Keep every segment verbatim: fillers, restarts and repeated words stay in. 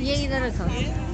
ये इधर रखा।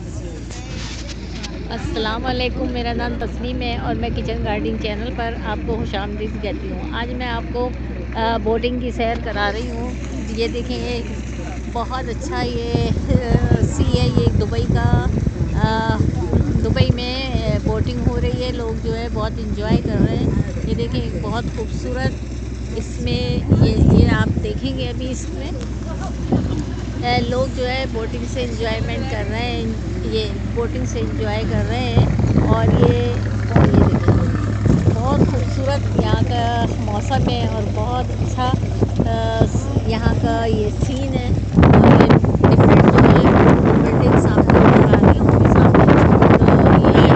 अस्सलाम वालेकुम, मेरा नाम तस्नीम है और मैं किचन गार्डनिंग चैनल पर आपको खुशामदीद कहती हूँ। आज मैं आपको आ, बोटिंग की सैर करा रही हूँ। ये देखें, ये बहुत अच्छा ये सी है, ये दुबई का। आ, दुबई में बोटिंग हो रही है, लोग जो है बहुत इंजॉय कर रहे हैं। ये देखें, बहुत खूबसूरत इसमें ये ये आप देखेंगे अभी इसमें लोग जो है बोटिंग से इंजॉयमेंट कर रहे हैं, ये बोटिंग से इंजॉय कर रहे हैं। और ये ये देखिए, बहुत खूबसूरत यहाँ का मौसम है और बहुत अच्छा यहाँ का ये सीन है। और ये डिफरेंट जो है बिल्डिंग्स आपको नजर आ रही होंगी सामने। तो ये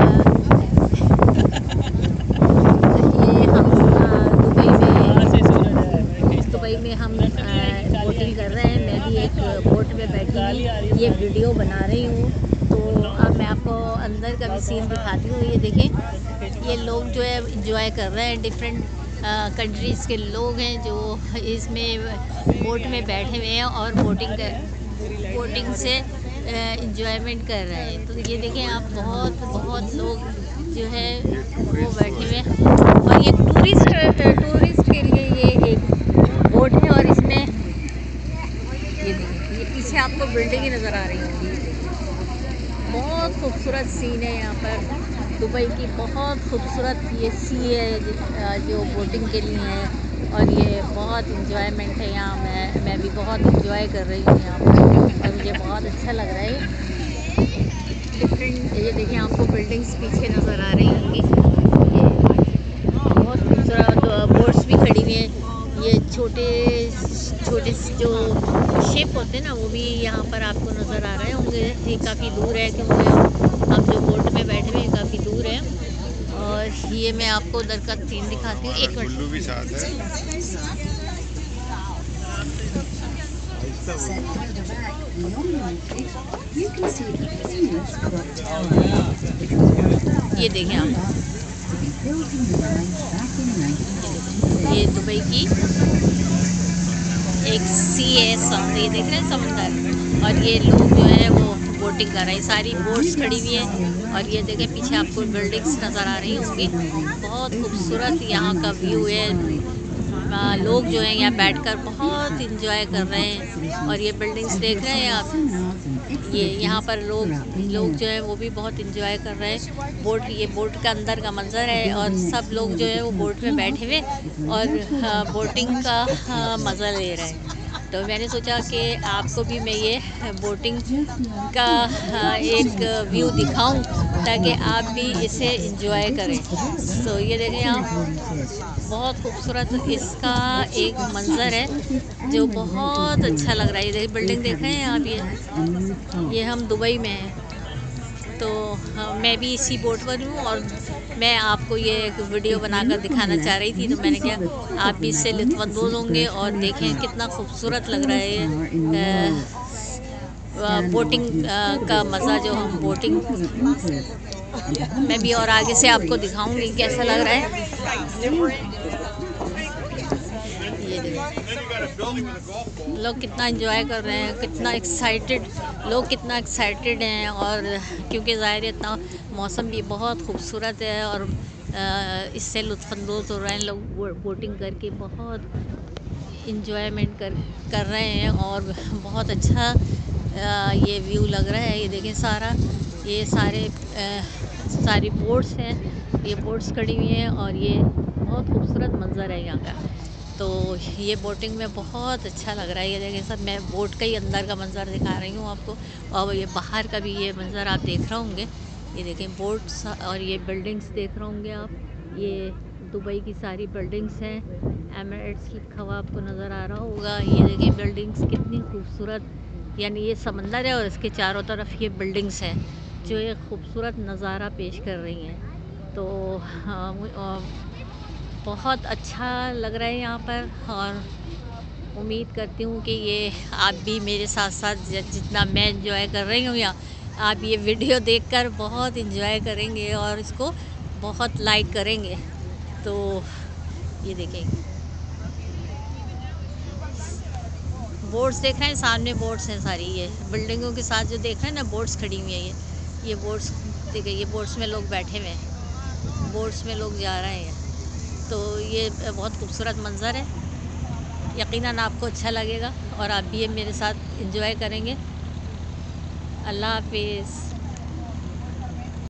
ये हम दुबई में दुबई में हम बोटिंग कर रहे हैं। मैं भी एक बोट में बैठी हूँ, ये वीडियो बना रही हूँ। तो अब मैं आपको अंदर का भी सीन दिखाती हूँ। ये देखें, ये लोग जो है इंजॉय कर रहे हैं। डिफरेंट कंट्रीज़ के लोग हैं जो इसमें बोट में बैठे हुए हैं और बोटिंग कर बोटिंग से इंजॉयमेंट कर रहे हैं। तो ये देखें आप, बहुत बहुत लोग जो है वो बैठे हुए हैं। और ये टूरिस्ट टूरिस्ट के लिए ये एक बोट है। और इसमें ये देखिए, ये पीछे आपको बिल्डिंगें नज़र आ रही होंगी। बहुत खूबसूरत सीन है यहाँ पर दुबई की। बहुत खूबसूरत ये सी है जो बोटिंग के लिए है। और ये बहुत इंजॉयमेंट है यहाँ। मैं मैं भी बहुत इंजॉय कर रही हूँ यहाँ पर और मुझे बहुत अच्छा लग रहा है। डिफरेंट ये देखिए, आपको बिल्डिंग्स पीछे नज़र आ रही होंगी। ये बहुत खूबसूरत बोट्स भी खड़ी हुई हैं। ये छोटे छोटे जो शिप होते हैं ना, वो भी यहाँ पर आपको नज़र आ रहे होंगे। ये काफ़ी दूर है क्योंकि हम जो बोट में बैठे हुए हैं काफ़ी दूर है। और ये मैं आपको उधर का सीन दिखाती हूँ। एक मिनट भी साथ है। ये देखें आप, ये दुबई की एक सी है, समुद्र। ये देख रहे हैं समंदर। और ये लोग जो है वो बोटिंग कर रहे हैं। सारी बोट्स खड़ी हुई हैं। और ये देखें, पीछे आपको बिल्डिंग्स नज़र आ रही होंगी। बहुत खूबसूरत यहाँ का व्यू है। लोग जो हैं यहाँ बैठकर बहुत इंजॉय कर रहे हैं। और ये बिल्डिंग्स देख रहे हैं आप, ये यहाँ पर लोग लोग जो है वो भी बहुत इंजॉय कर रहे हैं। बोट ये बोट का अंदर का मंजर है और सब लोग जो है वो बोट में बैठे हुए और बोटिंग का मज़ा ले रहे हैं। तो मैंने सोचा कि आपको भी मैं ये बोटिंग का एक व्यू दिखाऊं ताकि आप भी इसे इंजॉय करें। तो ये देखें आप, बहुत खूबसूरत इसका एक मंज़र है जो बहुत अच्छा लग रहा है। ये देखिए, बिल्डिंग देख रहे हैं आप, ये ये हम दुबई में हैं। तो हाँ, मैं भी इसी बोट पर हूँ और मैं आपको ये एक वीडियो बनाकर दिखाना चाह रही थी। तो मैंने कहा आप भी इससे लुत्फ़अंदोज़ होंगे और देखें कितना खूबसूरत लग रहा है ये बोटिंग का मज़ा जो हम बोटिंग। मैं भी और आगे से आपको दिखाऊंगी कैसा लग रहा है। ये लोग कितना एंजॉय कर रहे हैं, कितना एक्साइटेड लोग कितना एक्साइटेड हैं। और क्योंकि ज़ाहिर इतना मौसम भी बहुत खूबसूरत है और इससे लुत्फ़अंदोज़ हो रहे हैं लोग। बोटिंग करके बहुत इंजॉयमेंट कर कर रहे हैं और बहुत अच्छा ये व्यू लग रहा है। ये देखें, सारा ये सारे सारी बोट्स हैं, ये बोट्स खड़ी हुई हैं और ये बहुत खूबसूरत मंज़र है यहाँ का। तो ये बोटिंग में बहुत अच्छा लग रहा है। ये देखें, सब मैं बोट का ही अंदर का मंज़र दिखा रही हूँ आपको। और ये बाहर का भी ये मंज़र आप देख रहे होंगे। ये देखें बोट्स और ये बिल्डिंग्स देख रहे होंगे आप। ये दुबई की सारी बिल्डिंग्स हैं। एमिरेट्स लिखा हुआ आपको नज़र आ रहा होगा। ये देखें बिल्डिंग्स कितनी खूबसूरत, यानी ये समंदर है और इसके चारों तरफ ये बिल्डिंग्स हैं जो एक खूबसूरत नज़ारा पेश कर रही हैं। तो हाँ, बहुत अच्छा लग रहा है यहाँ पर। और उम्मीद करती हूँ कि ये आप भी मेरे साथ साथ जितना मैं इंजॉय कर रही हूँ यहाँ, आप ये वीडियो देखकर बहुत इंजॉय करेंगे और इसको बहुत लाइक करेंगे। तो ये देखें, बोट्स देख रहे हैं, सामने बोट्स हैं सारी, ये बिल्डिंगों के साथ जो देख रहे हैं ना बोट्स खड़ी हुई हैं, ये ये बोट्स देखिए, ये बोट्स में लोग बैठे हुए हैं, बोट्स में लोग जा रहे हैं। तो ये बहुत खूबसूरत मंज़र है, यकीनन आपको अच्छा लगेगा और आप भी ये मेरे साथ एंजॉय करेंगे। अल्लाह हाफिज़।